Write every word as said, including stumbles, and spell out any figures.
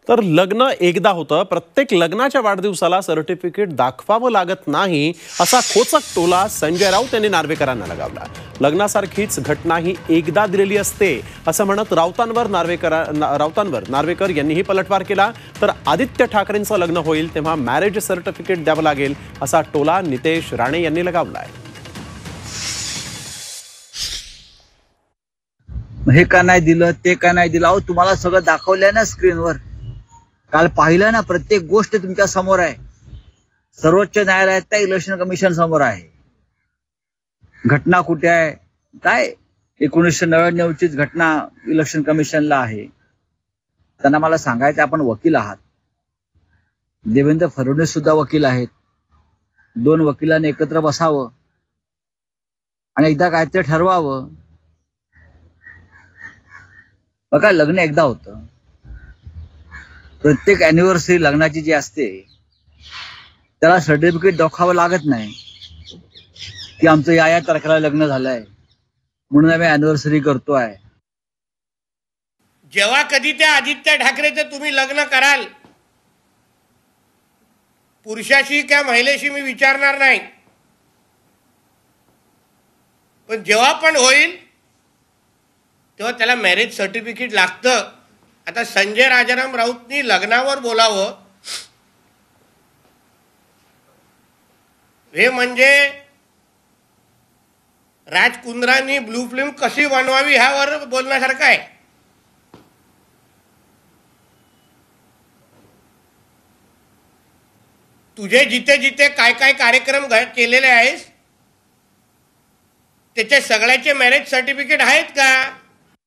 तर लग्न एकदा होतं, प्रत्येक लग्नाच्या वाढदिवसाला सर्टिफिकेट दाखवावं लागत नाही असा खोचक टोला संजय राऊत यांनी नार्वेकरांना लगावला। लग्नासारखीच घटना ही एकदा दिलेली असते असं म्हणत राऊतांवर नार्वेकर राऊतांवर नार्वेकर यांनीही पलटवार केला। तर आदित्य ठाकरेंचं लग्न होईल तेव्हा मॅरेज सर्टिफिकेट द्यावं लागेल असा टोला नितेश राणे यांनी लगावलाय। हे का नाही दिलं, ते का नाही दिलं, अहो तुम्हाला सगळं दाखवलंय ना स्क्रीनवर। काल पाहिलं ना, प्रत्येक गोष्ट तुमच्या समोर आहे। सर्वोच्च न्यायालयात त्या इलेक्शन कमिशन समोर आहे। घटना कुठे आहे, काय एकोणीसशे नव्याण्णव चीच घटना इलेक्शन कमिशनला आहे। त्यांना मला सांगायचं, आपण वकील आहात, देवेंद्र फडणवीस सुद्धा वकील आहेत। दोन वकिलांनी एकत्र बसावं आणि एकदा काहीतरी ठरवावं। बघा, लग्न एकदा होतं, प्रत्येक अॅनिव्हर्सरी लग्नाची जी असते त्याला सर्टिफिकेट दाखवावं लागत नाही की आमचं या या तारखेला लग्न झालंय म्हणून आम्ही अॅनिव्हर्सरी करतोय। जेव्हा कधी त्या आदित्य ठाकरेचं तुम्ही लग्न कराल, पुरुषाशी किंवा महिलेशी मी विचारणार नाही, पण जेव्हा पण होईल तेव्हा त्याला मॅरेज सर्टिफिकेट लागतं। आता संजय राजाराम राऊतनी लग्नावर बोलावं हे म्हणजे राज कुंद्रांनी ब्लू फिल्म कशी बनवावी ह्यावर बोलण्यासारखं आहे। तुझे जिथे जिथे काय काय कार्यक्रम केलेले आहेस त्याचे सगळ्याचे मॅरेज सर्टिफिकेट आहेत का?